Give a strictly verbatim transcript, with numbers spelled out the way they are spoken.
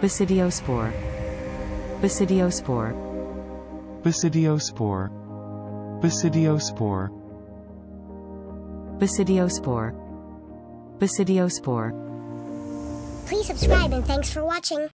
basidiospore, basidiospore, basidiospore, basidiospore, basidiospore, basidiospore. Please subscribe and thanks for watching.